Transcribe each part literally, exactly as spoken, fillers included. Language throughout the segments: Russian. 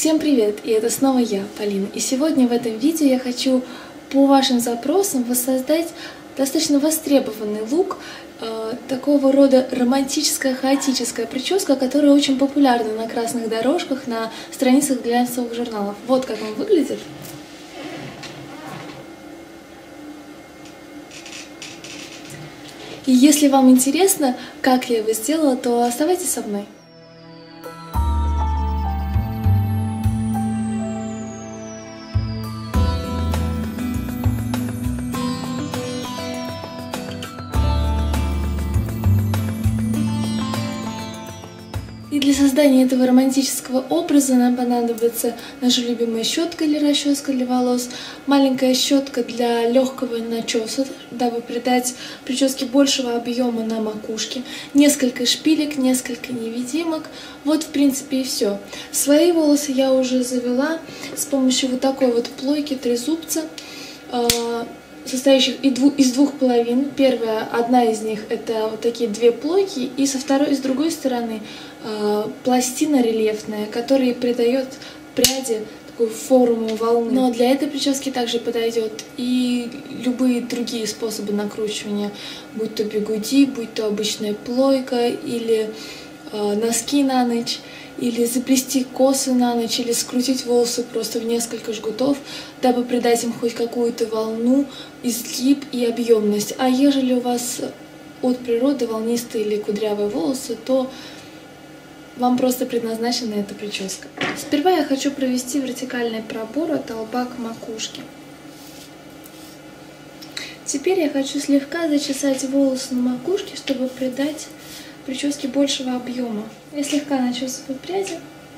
Всем привет! И это снова я, Полина. И сегодня в этом видео я хочу по вашим запросам воссоздать достаточно востребованный лук, э, такого рода романтическая хаотическая прическа, которая очень популярна на красных дорожках, на страницах глянцевых журналов. Вот как он выглядит. И если вам интересно, как я его сделала, то оставайтесь со мной. И для создания этого романтического образа нам понадобится наша любимая щетка или расческа для волос, маленькая щетка для легкого начеса, дабы придать прическе большего объема на макушке, несколько шпилек, несколько невидимок. Вот, в принципе, и все. Свои волосы я уже завела с помощью вот такой вот плойки трезубца, состоящих из двух половин. Первая, одна из них, это вот такие две плойки, и со второй и с другой стороны э, пластина рельефная, которая придает пряди такую форму волны. Но для этой прически также подойдет и любые другие способы накручивания, будь то бигуди, будь то обычная плойка, или э, носки на ночь, или заплести косы на ночь, или скрутить волосы просто в несколько жгутов, дабы придать им хоть какую-то волну, изгиб и объемность. А ежели у вас от природы волнистые или кудрявые волосы, то вам просто предназначена эта прическа. Сперва я хочу провести вертикальный пробор от лба к макушке. Теперь я хочу слегка зачесать волосы на макушке, чтобы придать прическе большего объема. Я слегка начесываю пряди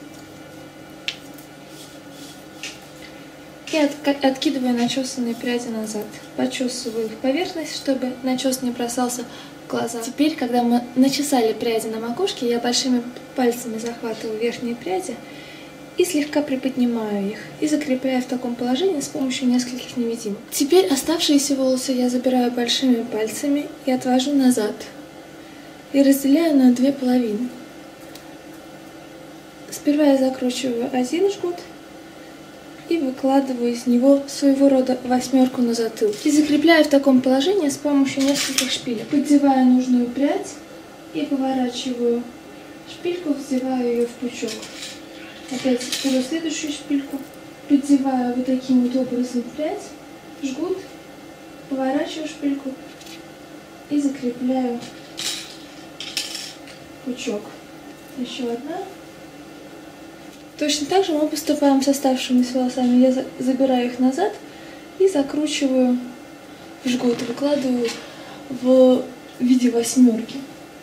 и от, откидываю начесанные пряди назад. Почесываю их поверхность, чтобы начес не бросался в глаза. Теперь, когда мы начесали пряди на макушке, я большими пальцами захватываю верхние пряди и слегка приподнимаю их и закрепляю в таком положении с помощью нескольких невидимок. Теперь оставшиеся волосы я забираю большими пальцами и отвожу назад. И разделяю на две половины. Сперва я закручиваю один жгут и выкладываю из него своего рода восьмерку на затылке. И закрепляю в таком положении с помощью нескольких шпилек. Поддеваю нужную прядь и поворачиваю шпильку, вдеваю ее в пучок. Опять беру следующую шпильку, поддеваю вот таким вот образом прядь, жгут, поворачиваю шпильку и закрепляю пучок. Еще одна. Точно так же мы поступаем с оставшимися волосами. Я забираю их назад и закручиваю в жгут, выкладываю в виде восьмерки.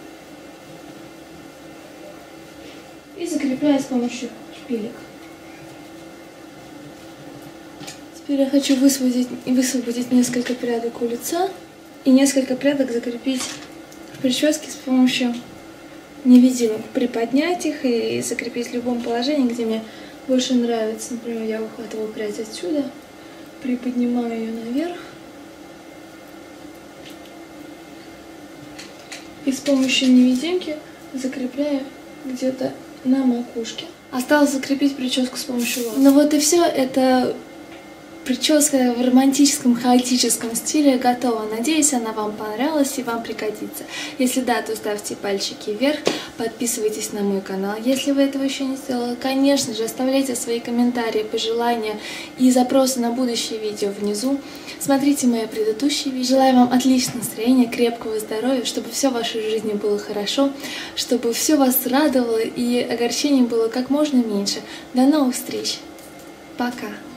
И закрепляю с помощью шпилек. Теперь я хочу высвободить, высвободить несколько прядок у лица и несколько прядок закрепить в прическе с помощью невидимок, приподнять их и закрепить в любом положении, где мне больше нравится. Например, я выхватываю прядь отсюда, приподнимаю ее наверх и с помощью невидимки закрепляю где-то на макушке. Осталось закрепить прическу с помощью волос. Ну вот и все. Это прическа в романтическом, хаотическом стиле готова. Надеюсь, она вам понравилась и вам пригодится. Если да, то ставьте пальчики вверх, подписывайтесь на мой канал, если вы этого еще не сделали. Конечно же, оставляйте свои комментарии, пожелания и запросы на будущие видео внизу. Смотрите мои предыдущие видео. Желаю вам отличного настроения, крепкого здоровья, чтобы все в вашей жизни было хорошо, чтобы все вас радовало и огорчений было как можно меньше. До новых встреч. Пока.